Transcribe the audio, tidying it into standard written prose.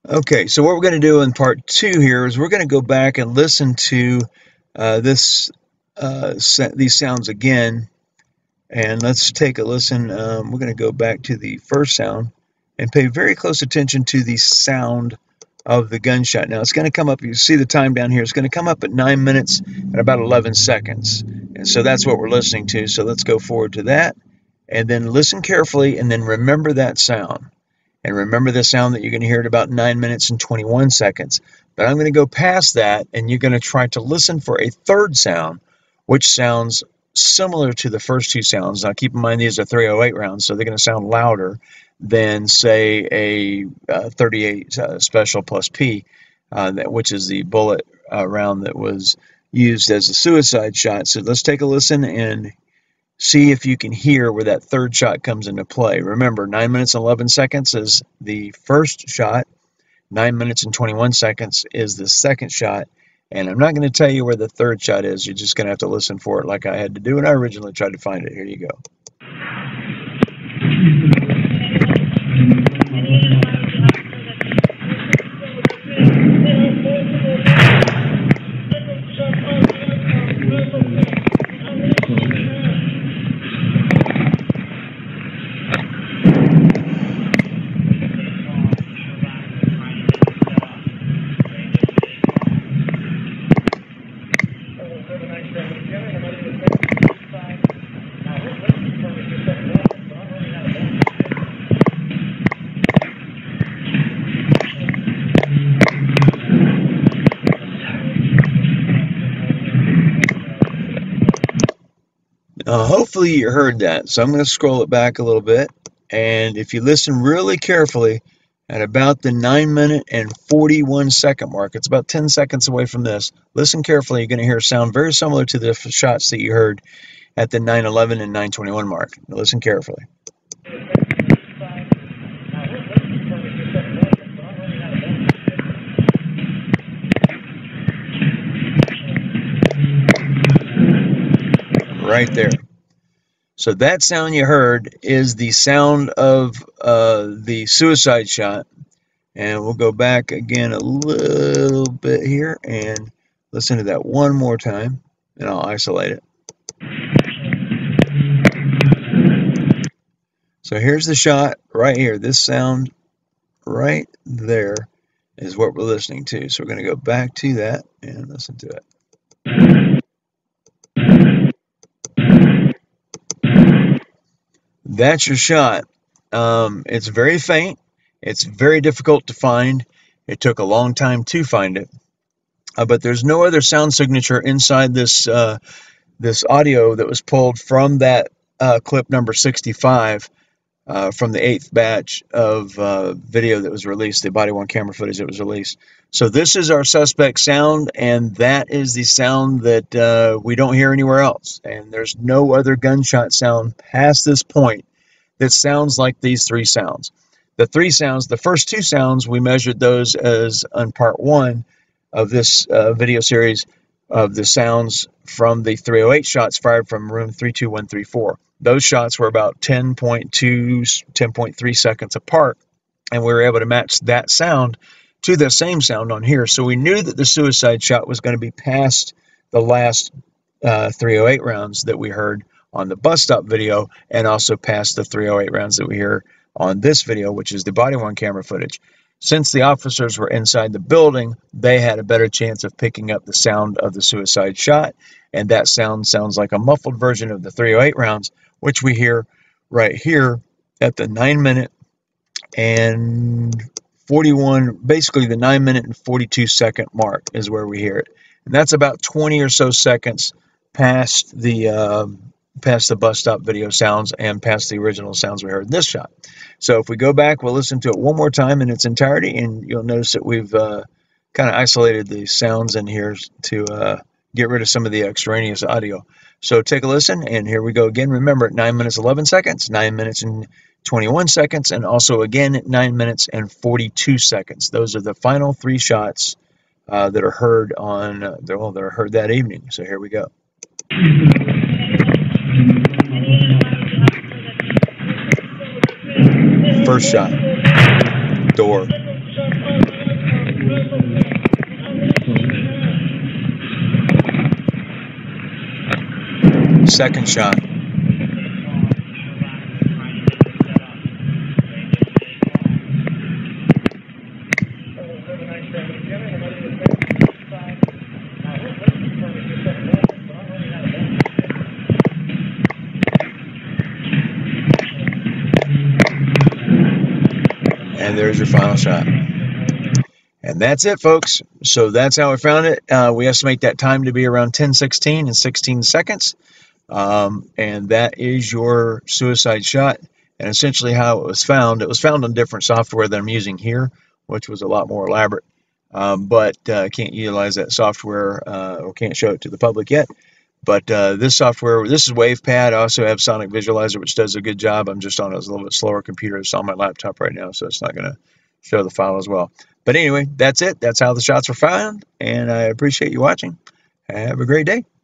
Okay, so what we're going to do in part two here is we're going to go back and listen to these sounds again, and let's take a listen. We're going to go back to the first sound and pay very close attention to the sound of the gunshot. Now it's going to come up, you see the time down here, it's going to come up at 9 minutes and about 11 seconds. And so that's what we're listening to. So let's go forward to that and then listen carefully and then remember that sound. And remember the sound that you're going to hear at about 9 minutes and 21 seconds. But I'm going to go past that, and you're going to try to listen for a third sound, which sounds similar to the first two sounds. Now, keep in mind these are 308 rounds, so they're going to sound louder than, say, a 38 Special Plus P, which is the bullet round that was used as a suicide shot. So let's take a listen and see if you can hear where that third shot comes into play. Remember, 9 minutes and 11 seconds is the first shot. 9 minutes and 21 seconds is the second shot. And I'm not going to tell you where the third shot is. You're just going to have to listen for it like I had to do when I originally tried to find it. Here you go. Hopefully you heard that. So I'm going to scroll it back a little bit. And if you listen really carefully, at about the 9 minute and 41 second mark, it's about 10 seconds away from this. Listen carefully. You're going to hear a sound very similar to the shots that you heard at the 9:11 and 9:21 mark. Now listen carefully. Right there. So that sound you heard is the sound of the suicide shot. And we'll go back again a little bit here and listen to that one more time, and I'll isolate it. So here's the shot right here. This sound right there is what we're listening to. So we're going to go back to that and listen to it. That's your shot. It's very faint. It's very difficult to find. It took a long time to find it. But there's no other sound signature inside this this audio that was pulled from that clip number 65 from the 8th batch of video that was released, the body-worn camera footage that was released. So this is our suspect sound, and that is the sound that we don't hear anywhere else. And there's no other gunshot sound past this point that sounds like these three sounds. The three sounds, the first two sounds, we measured those as on part one of this video series of the sounds from the 308 shots fired from room 32134. Those shots were about 10.2, 10.3 seconds apart, and we were able to match that sound to the same sound on here. So we knew that the suicide shot was going to be past the last 308 rounds that we heard on the bus stop video, and also past the 308 rounds that we hear on this video, which is the body-worn camera footage. Since the officers were inside the building, they had a better chance of picking up the sound of the suicide shot, and that sound sounds like a muffled version of the 308 rounds, which we hear right here at the 9 minute and 41, basically the 9 minute and 42 second mark is where we hear it. And that's about 20 or so seconds past the bus stop video sounds and past the original sounds we heard in this shot. So if we go back, we'll listen to it one more time in its entirety, and you'll notice that we've kind of isolated the sounds in here to get rid of some of the extraneous audio. So take a listen, and here we go again. Remember, 9 minutes 11 seconds, 9 minutes and 21 seconds, and also again 9 minutes and 42 seconds. Those are the final three shots that are heard on that are heard that evening. So here we go. First shot, door. Second shot. And there's your final shot. And that's it, folks. So that's how I found it. We estimate that time to be around 10:16 and 16 seconds. And that is your suicide shot. And essentially how it was found on different software that I'm using here, which was a lot more elaborate. But I can't utilize that software or can't show it to the public yet. But this software, this is WavePad. I also have Sonic Visualizer, which does a good job. I'm just on a little bit slower computer. It's on my laptop right now, so it's not going to show the file as well. But anyway, that's it. That's how the shots were found, and I appreciate you watching. Have a great day.